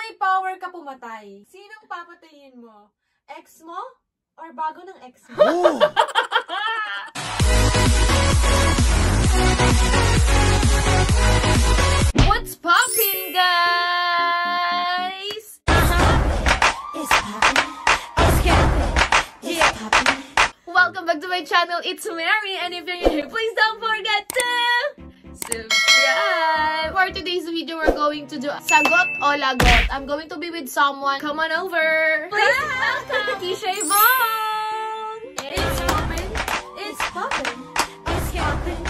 may power ka pumatay, sinong papatayin mo? Ex mo? Or bago ng ex mo? Oh! What's poppin', guys? It's poppin'. It's capping. It's poppin'. Welcome back to my channel. It's Mary, and if you're new here, please don't forget to subscribe. For today's video, we're going to do Sagot o Lagot. I'm going to be with someone. Come on over. Please welcome Keisha Yvonne. It's poppin'. It's poppin'. It's capping.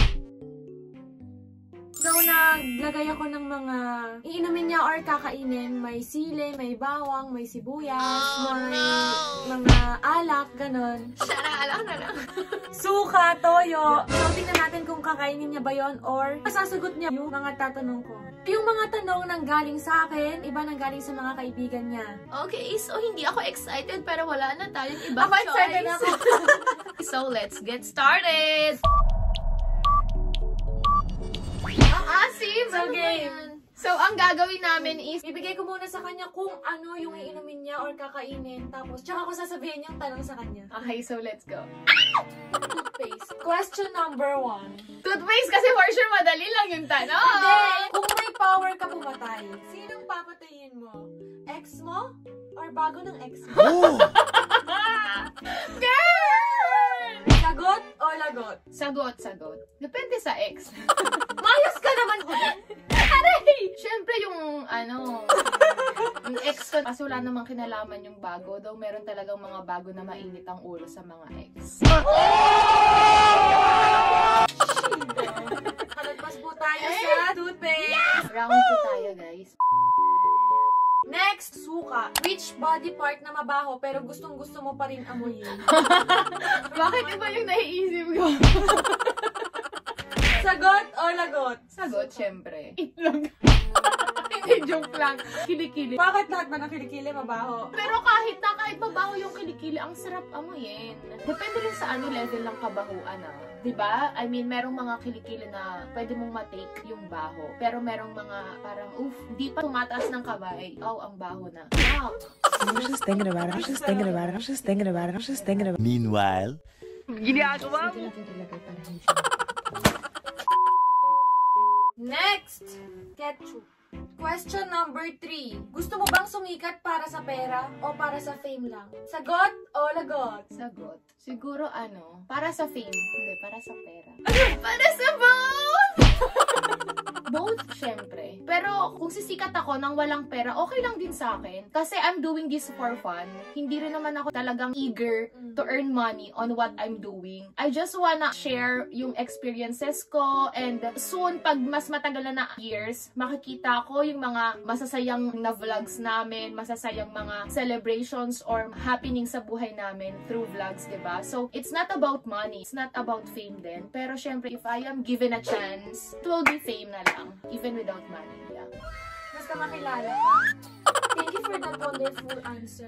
So, naglagay ako ng mga iinumin niya or kakainin. May sili, may bawang, may sibuyas, may mga alak, ganon. Alak na lang. Suka, toyo. So, tingnan natin kung kakainin niya ba yon or masasagot niya yung mga tatanong ko. Yung mga tanong nang galing sa akin, iba nang galing sa mga kaibigan niya. Okay, so hindi ako excited pero wala na tayong ibang Ako excited choice. ako. So, let's get started! Asim! So, Ano ba game. yan? So, ang gagawin namin is, Ibigay ko muna sa kanya kung ano yung iinumin niya or kakainin. Tapos, tsaka ko sasabihin yung tanong sa kanya. okay, so let's go. Toothpaste. Question number 1. Toothpaste kasi for sure madali lang yung tanong. Hindi! Kung may power ka pumatay, sinong papatayin mo? Ex mo? Or bago ng ex mo? Oh! Girl! Sagot o lagot? Sagot, sagot. Depende sa ex. Mayos ka naman ko. Aray! Siyempre yung, yung ex ko, kasi wala namang kinalaman yung bago. Though meron talagang mga bago na mainit ang ulo sa mga ex. Kalagpas po tayo sa toothpaste. Round 2 tayo, guys. Next, suka. Which body part na mabaho pero gustong-gusto mo pa rin amuyin? Bakit iba yung naiisip ko? Sagot o lagot? Sagot, syempre. Itlog. Hindi, joke lang. Kilikili. Bakit lahat ba ng kilikili mabaho? Pero kahit mabaho yung kilikili, ang sarap amuyin. Depende rin sa level ng kabahuan, Diba? I mean, merong mga kilikili na pwede mong matake yung baho. Pero merong mga parang, di pa tumataas ng kamay. Ang baho na. Wow! I was just thinking about it. I was just thinking about it. I was just thinking about it. I was just thinking about it. Meanwhile, Next, ketchup. Question number 3. Gusto mo bang sumikat para sa pera o para sa fame lang? Sagot o lagot? Sagot. Siguro para sa fame. Hindi, para sa pera. Para sa both! Both, syempre. Pero kung sisikat ako nang walang pera, okay lang din sa akin. Kasi I'm doing this for fun. Hindi rin naman ako talagang eager to earn money on what I'm doing. I just wanna share yung experiences ko, and soon, pag mas matagal na years, makikita ko yung mga masasayang na vlogs namin, masasayang mga celebrations or happening sa buhay namin through vlogs, diba? So, it's not about money. It's not about fame din. Pero syempre, if I am given a chance, it will be fame na lang. Even without money. Yeah. Basta makilala ka. Thank you for that wonderful answer.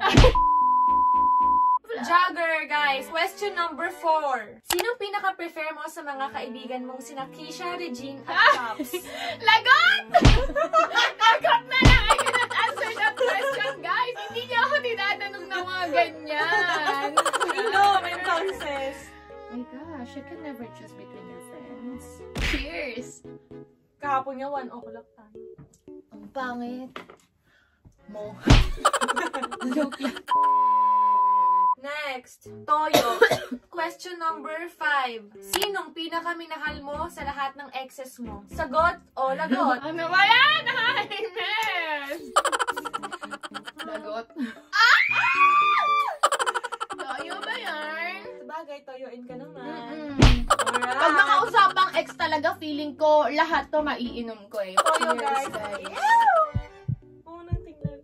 Jogger, guys. Question number 4. Sinong pinaka-prefer mo sa mga kaibigan mong sina Keisha, Regine, at Pops? Lagot! Lagot na lang! I cannot answer that question, guys! Hindi niya ako tinatanong ng mga ganyan. No, may choices. Oh my gosh, you can never choose between your friends. Cheers! Kahapon nga 1 o'clock tayo. Ang pangit. Mo. Joke lang. Next, Toyo. Question number 5. Sinong pinakaminahal mo sa lahat ng exes mo? Sagot o lagot? Ano ba yan? Ay, miss! Lagot. Toyo ba yan? Sabagay, toyoin ka naman. Alright. Pag nakausapang ex talaga, feeling ko lahat to maiinom ko eh. Toyo, Cheers, guys. Unang tingnan.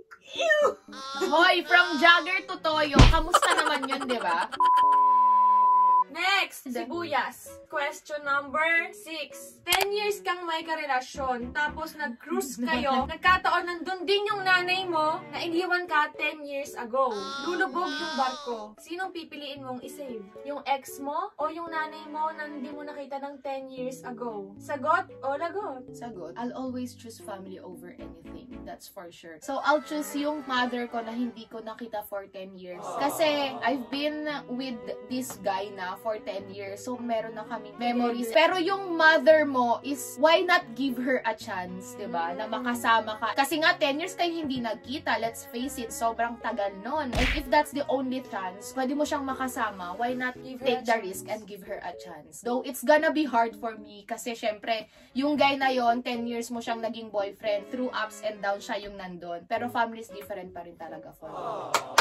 Hoy, from Jagger to Toyo, kamusta naman yun, di ba? Next, sibuyas. Question number 6. 10 years kang may karelasyon, tapos nag-cruise kayo. Nagkataon nandun din yung nanay mo na iniwan ka 10 years ago. Lulubog yung barko. Sinong pipiliin mong isave? Yung ex mo o yung nanay mo na hindi mo nakita ng 10 years ago? Sagot o lagot? Sagot. I'll always choose family over anything. That's for sure. So, I'll choose yung mother ko na hindi ko nakita for 10 years. Kasi, I've been with this guy na for 10 years. So, meron na kaming memories. Pero yung mother mo is, why not give her a chance, diba? Na makasama ka. Kasi nga, 10 years kayo hindi nagkita. Let's face it, sobrang tagal nun. And if that's the only chance, pwede mo siyang makasama, why not take the risk and give her a chance? Though, it's gonna be hard for me. Kasi, syempre, yung guy na yon 10 years mo siyang naging boyfriend. Through ups and downs siya yung nandun. Pero family is different pa rin talaga for me.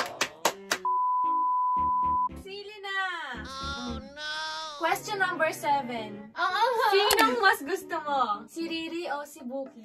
Sili na! Oh no! Question number 7. Ang Sinong mas gusto mo? Si Riri o si Buki?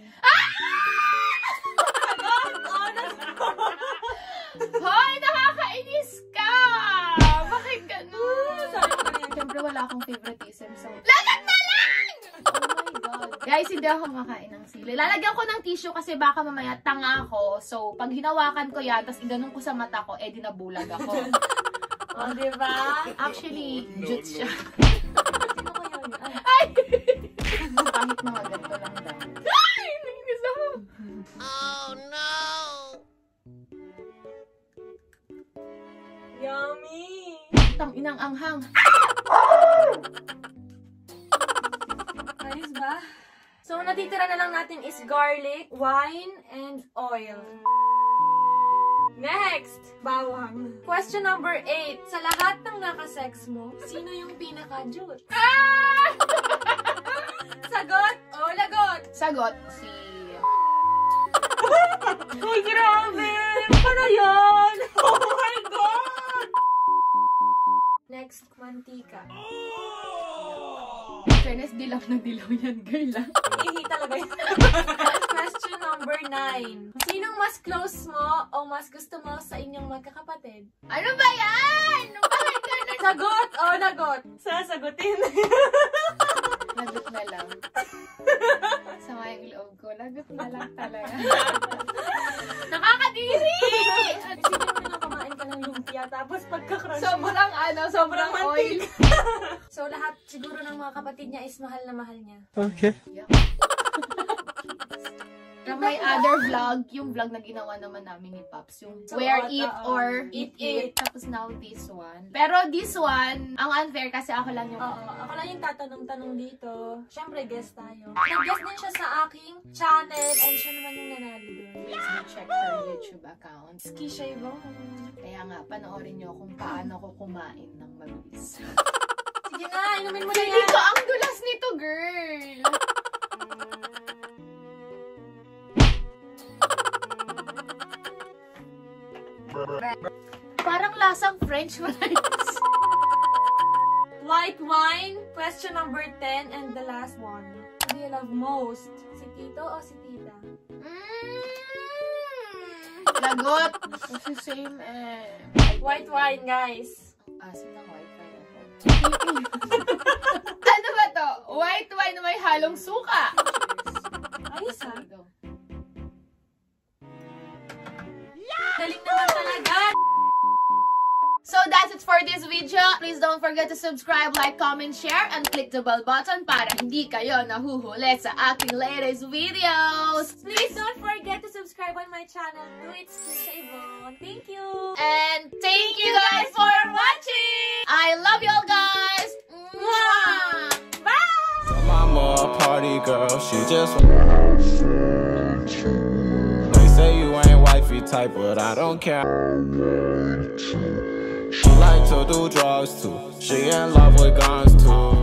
Hoy! Nakakainis ka! Bakit ganun? Siyempre wala akong favoritism. So, lagat na lang! Oh my God. Guys, hindi ako makain ng sili. Lalagyan ko ng tissue kasi baka mamaya tanga ako. So, pag hinawakan ko yan, tapos iganon ko sa mata ko, di nabulag ako. O, diba? Actually, jutes siya. Sino ko yun? Ay! Kahit mga ganito lang daw. Ay! Nangis ako! Oh no! Yummy! Tang inang anghang. Ayos ba? So, natitira na lang natin is garlic, wine, and oil. Next! Bawang. Question number 8. Sa lahat ng nakasex mo, sino yung pinaka-jute? Ah! Sagot o lagot? Sagot, si... Ay, grabe! Ano yun? Oh my God! Next, mantika. Fairness, dilaw na dilaw yan, girl. Ihi talaga yun. Question number 9. Sinong mas close mo o mas gusto mo sa inyong magkakapatid? Ano ba yan? Bakit ganun? Sagot o lagot? Sasagutin. Lagot na lang. Sama yung loob ko. Lagot na lang talaga. Nakakadiri! Isipin mo na kumain ka ng lumpia tapos pagka-crush mo. Sobrang oil. So lahat siguro ng mga kapatid niya is mahal na mahal niya. Okay. From my other vlog, yung vlog na ginawa naman namin ni Pops, yung wear it or eat it. Tapos now this one. Pero this one, ang unfair kasi ako lang yung... Oo, ako lang yung tatanong-tanong dito. Siyempre, guest tayo. Nag-guest din siya sa aking channel and siya naman yung nanalo doon. Please do check her YouTube account. Skishay ba? Kaya nga, panoorin nyo kung paano ko kumain ng mabilis. Sige na, inumin mo na Hindi yan. ko ang dulas nito, girl! Parang lasang French fries. White wine, question number 10, and the last one. Who do you love most? Si Tito o si Tita? Lagot. Kasi same eh. White wine, guys. Asin ng white wine ako. Ano ba to? White wine na may halong suka. Ayos ha? Galing naman talaga! So that's it for this video. Please don't forget to subscribe, like, comment, share, and click the bell button para hindi kayo nahuhuli sa aking latest videos. Please don't forget to subscribe on my channel too. It's Trisha Yvonne. Thank you! And thank you guys for watching! I love you all guys! Mwah! Bye! Mama a party girl, she just they say you ain't wifey type, but I don't care. She like to do drugs too, she in love with guns too.